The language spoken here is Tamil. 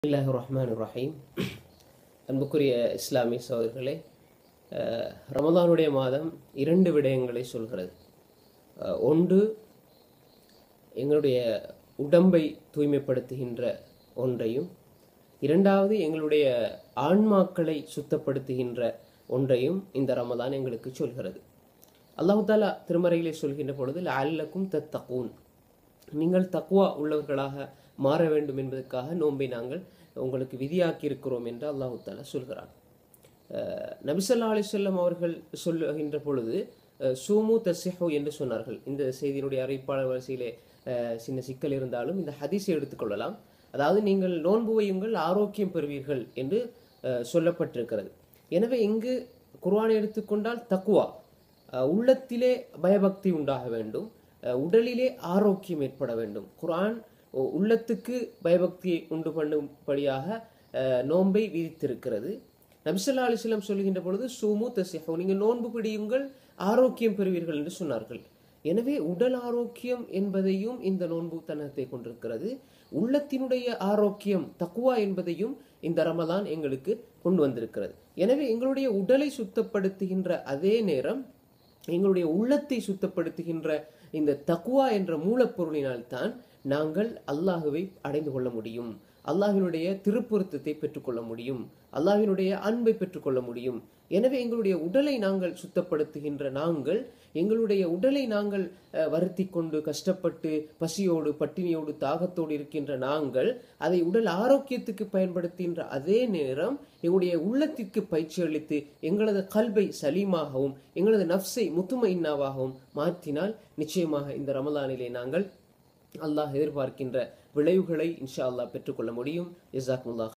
பிஸ்மில்லாஹிர்-ரஹ்மானிர்-ரஹீம். அன்புக்குரிய இஸ்லாமிய சகோதரர்களே, ரமதானுடைய மாதம் இரண்டு விடயங்களை சொல்கிறது. ஒன்று, எங்களுடைய உடம்பை தூய்மைப்படுத்துகின்ற ஒன்றையும், இரண்டாவது எங்களுடைய ஆன்மாக்களை சுத்தப்படுத்துகின்ற ஒன்றையும் இந்த ரமதான் எங்களுக்கு சொல்கிறது. அல்லாஹ் தஆலா திருமறையிலே சொல்கின்ற பொழுது லஅல்லக்கும் தத்தகூன், நீங்கள் தக்வா உள்ளவர்களாக மாற வேண்டும் என்பதற்காக நோன்பை நாங்கள் உங்களுக்கு விதியாக்கி இருக்கிறோம் என்று அல்லாஹ் தஆலா சொல்கிறான். நபி ஸல்லல்லாஹு அலைஹி வஸல்லம் அவர்கள் சொல்லுகின்ற பொழுது சூமு தஸ்ஸிஹு என்று சொன்னார்கள். இந்த செய்தியினுடைய அறிவிப்பாளர் வரிசையிலே சின்ன சிக்கல் இருந்தாலும் இந்த ஹதீஸை எடுத்துக்கொள்ளலாம். அதாவது, நீங்கள் நோன்பு வையுங்கள், ஆரோக்கியம் பெறுவீர்கள் என்று சொல்லப்பட்டிருக்கிறது. எனவே இங்கு குர்ஆனை எடுத்துக்கொண்டால் தக்வா, உள்ளத்திலே பயபக்தி உண்டாக வேண்டும், உடலிலே ஆரோக்கியம் ஏற்பட வேண்டும். குர்ஆன் உள்ளத்துக்கு பயபக்தியை உண்டு பண்ணும்படியாக நோன்பை விதித்திருக்கிறது. நபி ஸல்லல்லாஹு அலைஹி வஸல்லம் சொல்கின்ற பொழுது சூமு தஸ்ஸிஹு, நீங்கள் நோன்பு பிடியுங்கள், ஆரோக்கியம் பெறுவீர்கள் என்று சொன்னார்கள். எனவே உடல் ஆரோக்கியம் என்பதையும் இந்த நோன்பு தன்னகத்தை கொண்டிருக்கிறது. உள்ளத்தினுடைய ஆரோக்கியம் தக்வா என்பதையும் இந்த ரமதான் எங்களுக்கு கொண்டு வந்திருக்கிறது. எனவே எங்களுடைய உடலை சுத்தப்படுத்துகின்ற அதே நேரம் எங்களுடைய உள்ளத்தை சுத்தப்படுத்துகின்ற இந்த தக்வா என்ற மூலப்பொருளினால் தான் நாங்கள் அல்லாஹுவை அடைந்து கொள்ள முடியும், அல்லாஹ்வினுடைய திருப்பொருத்தத்தை பெற்றுக்கொள்ள முடியும், அல்லாஹ்வினுடைய அன்பை பெற்றுக்கொள்ள முடியும். எனவே எங்களுடைய உடலை நாங்கள் சுத்தப்படுத்துகின்ற நாங்கள், எங்களுடைய உடலை நாங்கள் வருத்தி கொண்டு கஷ்டப்பட்டு பசியோடு பட்டினியோடு தாகத்தோடு இருக்கின்ற நாங்கள் அதை உடல் ஆரோக்கியத்துக்கு பயன்படுத்துகின்ற அதே நேரம் எங்களுடைய உள்ளத்திற்கு பயிற்சி அளித்து எங்களது கல்வை சலீமாகவும் எங்களது நஃப்ஸை முத்துமைன்னாவாகவும் மாற்றினால் நிச்சயமாக இந்த ரமலானிலே நாங்கள் அல்லாஹ் எதிர்பார்க்கின்ற விளைவுகளை இன்ஷா அல்லாஹ் பெற்றுக்கொள்ள முடியும். ஜஸாக்குமுல்லாஹ்.